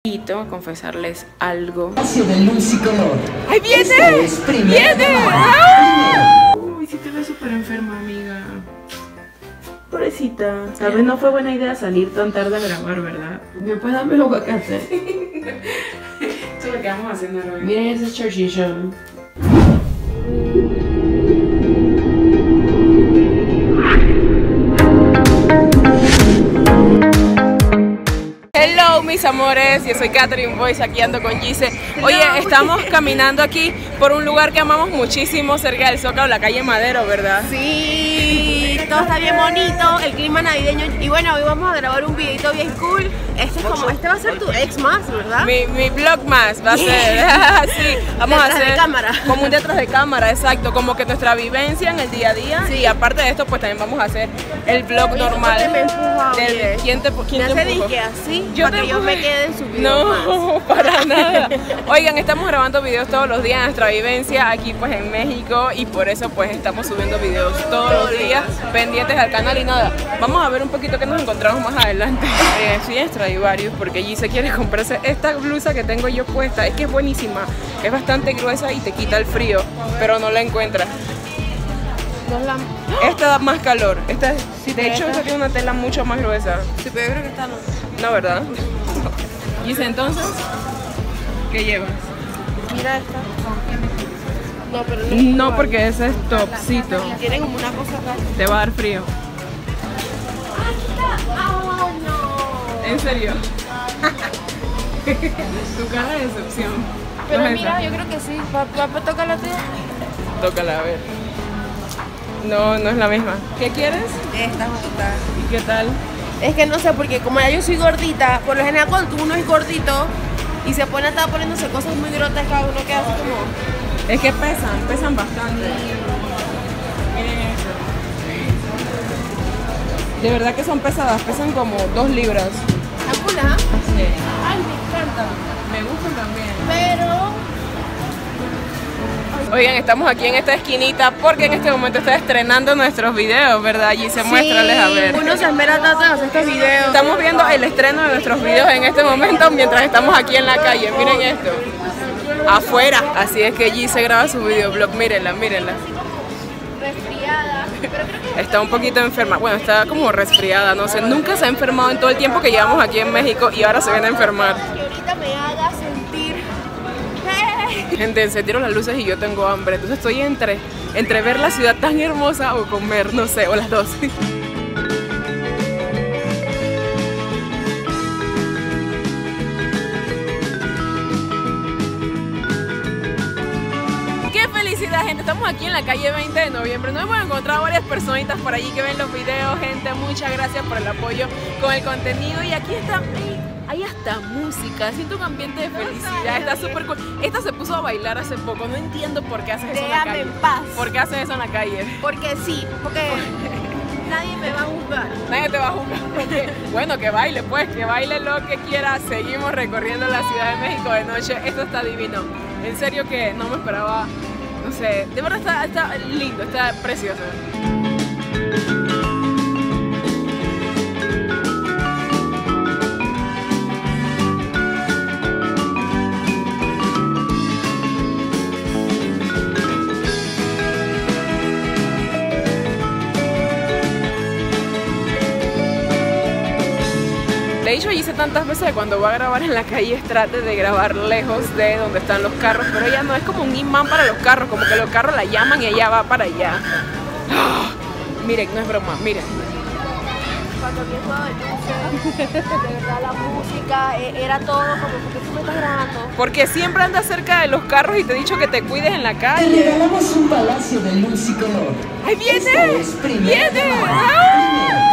Tengo que confesarles algo. ¡Ahí viene! ¡Viene! Uy, sí te ves súper enferma, amiga. Pobrecita. Tal vez no fue buena idea salir tan tarde a grabar, ¿verdad? ¿Me puedes darme los aguacates? Esto es lo que vamos haciendo hoy. Miren ese chorchillo. Hello mis amores, yo soy Catherine Boyce, aquí ando con Gise. Oye, estamos caminando aquí por un lugar que amamos muchísimo, cerca del Zócalo, la calle Madero, ¿verdad? Sí, todo está bien bonito, el clima navideño. Y bueno, hoy vamos a grabar un videito bien cool. Este va a ser tu ex más, ¿verdad? Mi vlog más va a ser, sí, vamos detrás a hacer de cámara. como un detrás de cámara, exacto, como que nuestra vivencia en el día a día. Sí. Y aparte de esto, pues también vamos a hacer el vlog normal. ¿Por qué me empuja, oye? ¿Quién te empujó? Dije así, Yo para que yo me quede en su video No, más. para nada. Oigan, estamos grabando videos todos los días de nuestra vivencia aquí pues en México y por eso pues estamos subiendo videos todos los días pendientes al canal y nada. Vamos a ver un poquito que nos encontramos más adelante. Estoy en Stradivarius porque Gise quiere comprarse esta blusa que tengo yo puesta. Es que es buenísima, es bastante gruesa y te quita el frío, pero no la encuentra. Esta da más calor. Esta, de hecho, esta tiene una tela mucho más gruesa. Sí, pero yo creo que esta no. No, ¿verdad? Gise, entonces, ¿qué llevas? Mira esta. No, pero no. No, porque ese es topcito. Tiene como una cosa acá. Te va a dar frío. ¡Oh, no! ¿En serio? Tu cara de decepción. Pero ¿No es mira, esa? yo creo que sí. ¿Papá toca la tía? Tócala, a ver. No, no es la misma. ¿Qué quieres? Esta justa. ¿Y qué tal? Es que no sé, porque como ya yo soy gordita, por lo general cuando uno es gordito y se pone a estar poniéndose cosas muy grotescas, uno queda así como... Es que pesan bastante. Miren eso. De verdad que son pesadas, pesan como 2 libras. ¿Alguna? Sí. Ay, me encanta. Me gustan también. Pero... Oigan, estamos aquí en esta esquinita porque en este momento está estrenando nuestros videos, ¿verdad? Y se muéstrales a ver. Uno se esmera tanto en hacer estos videos. Estamos viendo el estreno de nuestros videos en este momento mientras estamos aquí en la calle. Miren esto. Afuera. Así es que Gise graba su videoblog. Mírenla, mírenla. Resfriada. Pero creo que... Está un poquito enferma. Bueno, está como resfriada, no sé. Nunca se ha enfermado en todo el tiempo que llevamos aquí en México y ahora se viene a enfermar. Que ahorita me haga sentir... Gente, encendieron las luces y yo tengo hambre. Entonces estoy entre ver la ciudad tan hermosa o comer, no sé, o las dos. ¡Qué felicidad, gente! Estamos aquí en la calle 20 de noviembre. Nos hemos encontrado varias personitas por allí que ven los videos. Gente, muchas gracias por el apoyo con el contenido. Y aquí está... Hay hasta música, siento un ambiente de felicidad, está súper cool. Esta se puso a bailar hace poco, no entiendo por qué haces eso en la Déjame calle. en paz. ¿Por qué haces eso en la calle? Porque sí, porque nadie me va a juzgar. Nadie te va a juzgar. Bueno, que baile pues, que baile lo que quiera. Seguimos recorriendo la Ciudad de México de noche, esto está divino. En serio que no me esperaba, no sé, de verdad está lindo, está precioso. Le he dicho a Gise tantas veces que cuando va a grabar en la calle trate de grabar lejos de donde están los carros, pero ella no es como un imán para los carros, como que los carros la llaman y ella va para allá. Oh, miren, no es broma, miren. Cuando vi el juego de luces, de verdad la música era todo como, ¿por qué tú me estás grabando? Porque siempre andas cerca de los carros y te he dicho que te cuides en la Te calle. regalamos un palacio de luz y color. ¡Ahí viene! Esto es Primera ¡Viene! Llamada.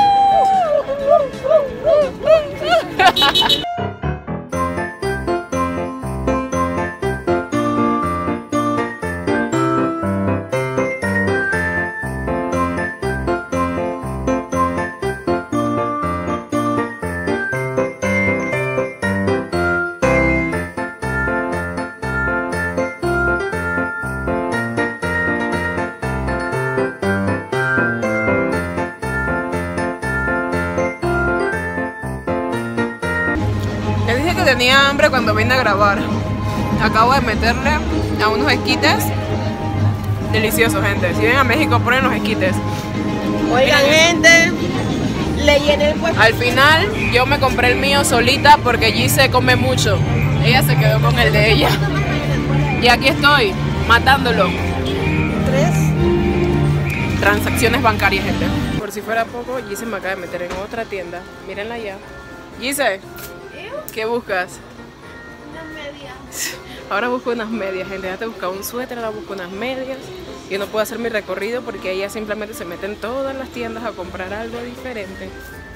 tenía hambre cuando vine a grabar. Acabo de meterle a unos esquites deliciosos, gente. Si vienen a México, prueben los esquites. Oigan, gente, le llené el puesto. Al final, yo me compré el mío solita porque Gise come mucho. Ella se quedó con el de ella. Y aquí estoy, matándolo. 3. Transacciones bancarias, gente. Por si fuera poco, Gise me acaba de meter en otra tienda. Mírenla ya. Gise, ¿qué buscas? Unas medias. Ahora busco unas medias, gente. Ya te buscaba un suéter, ahora busco unas medias. Yo no puedo hacer mi recorrido porque ella simplemente se mete en todas las tiendas a comprar algo diferente.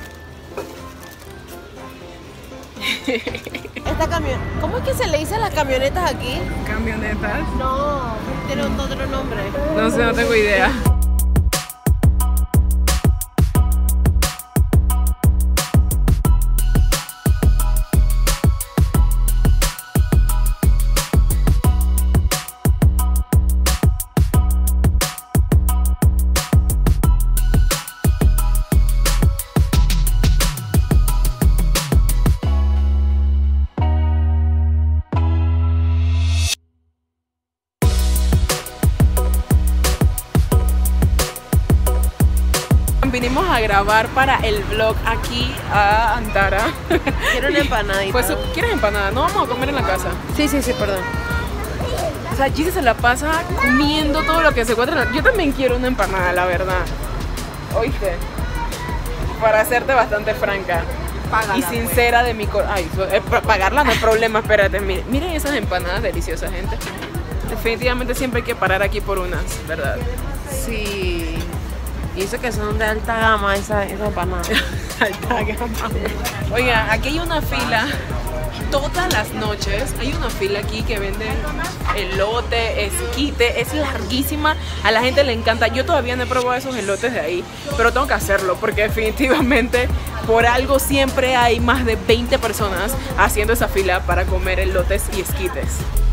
Esta camioneta, ¿cómo es que se le dice a las camionetas aquí? ¿Camionetas? No, tiene otro nombre. No sé, no tengo idea. Vinimos a grabar para el vlog aquí a Antara. Quiero una empanadita. Pues, ¿quieres empanada? No vamos a comer en la casa. Sí, perdón. O sea, Gise se la pasa comiendo todo lo que se encuentra. Yo también quiero una empanada, la verdad. ¿Oíste? Para serte bastante franca. Págala, y sincera de mi corazón. Ay, pagarla no hay problema, espérate. Miren esas empanadas deliciosas, gente. Definitivamente siempre hay que parar aquí por unas, ¿verdad? Sí. Y eso que son de alta gama, esa empanada. Alta gama. Oiga, aquí hay una fila. Todas las noches hay una fila aquí que venden elote, esquite, es larguísima, a la gente le encanta. Yo todavía no he probado esos elotes de ahí, pero tengo que hacerlo porque definitivamente por algo siempre hay más de 20 personas haciendo esa fila para comer elotes y esquites.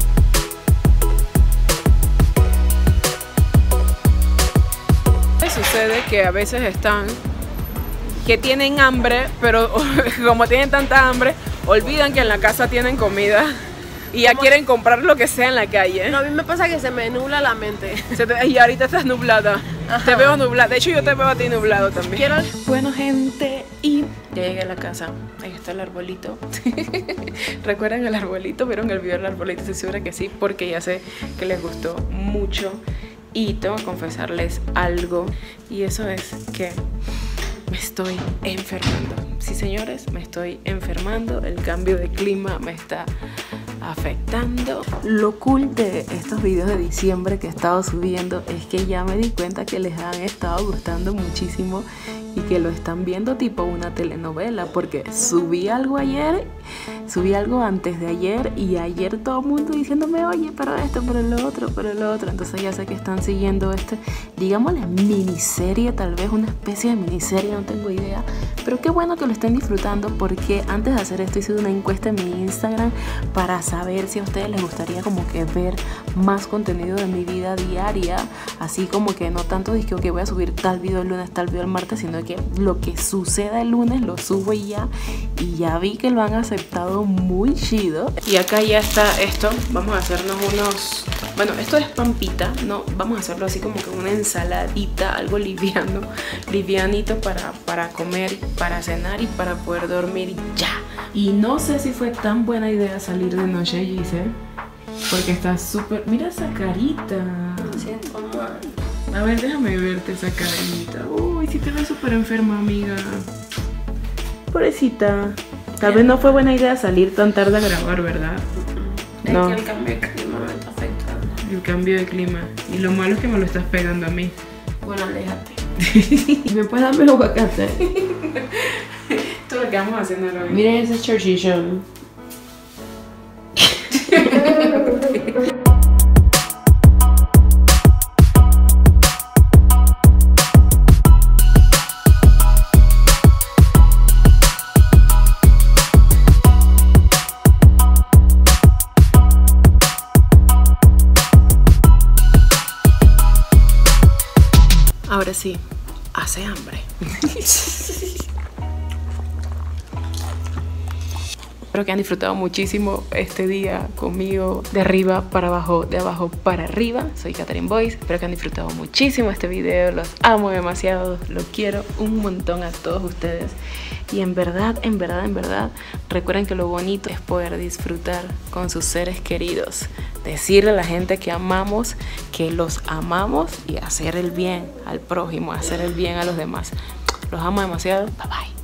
Sucede que a veces están que tienen hambre, pero como tienen tanta hambre, olvidan que en la casa tienen comida y ya quieren comprar lo que sea en la calle. No, a mí me pasa que se me nubla la mente. Y ahorita estás nublada. Ajá. Te veo nublada. De hecho, yo te veo a ti nublado también. Bueno, gente, y ya llegué a la casa. Ahí está el arbolito. ¿Recuerdan el arbolito? ¿Vieron el video del arbolito? Estoy segura que sí, porque ya sé que les gustó mucho. Y tengo que confesarles algo, y eso es que me estoy enfermando. Sí, señores, me estoy enfermando. El cambio de clima me está afectando. Lo cool de estos videos de diciembre que he estado subiendo es que ya me di cuenta que les han estado gustando muchísimo y que lo están viendo tipo una telenovela, porque subí algo ayer, subí algo antes de ayer, y ayer todo el mundo diciéndome, oye, pero esto, pero lo otro, pero lo otro. Entonces ya sé que están siguiendo digámosle, miniserie, tal vez una especie de miniserie, no tengo idea, pero qué bueno que lo estén disfrutando, porque antes de hacer esto hice una encuesta en mi Instagram para saber si a ustedes les gustaría como que ver más contenido de mi vida diaria, así como que no tanto dije, ok, voy a subir tal video el lunes, tal video el martes, sino que lo que suceda el lunes lo subo y ya vi que lo han aceptado muy chido. Y acá ya está esto. Vamos a hacernos unos, bueno, esto es pampita, no, vamos a hacerlo así como que una ensaladita, algo livianito para comer, para cenar y para poder dormir ya. Y no sé si fue tan buena idea salir de noche, Gise, porque está súper, mira esa carita. A ver, déjame verte esa carita. Uy, sí te ves súper enferma, amiga. Pobrecita. Tal vez no fue buena idea salir tan tarde a grabar, ¿verdad? No. Es que el cambio de clima me está afectando. El cambio de clima. Y lo malo es que me lo estás pegando a mí. Bueno, aléjate. ¿Me puedes darme el aguacate? Esto es lo que vamos haciendo hoy. Miren ese chorchillón. Ahora sí, hace hambre. Espero que hayan disfrutado muchísimo este día conmigo, de arriba para abajo, de abajo para arriba. Soy Katherine Boyce, espero que hayan disfrutado muchísimo este video. Los amo demasiado, los quiero un montón a todos ustedes. Y en verdad, recuerden que lo bonito es poder disfrutar con sus seres queridos. Decirle a la gente que amamos, que los amamos y hacer el bien al prójimo, hacer el bien a los demás. Los amo demasiado. Bye bye.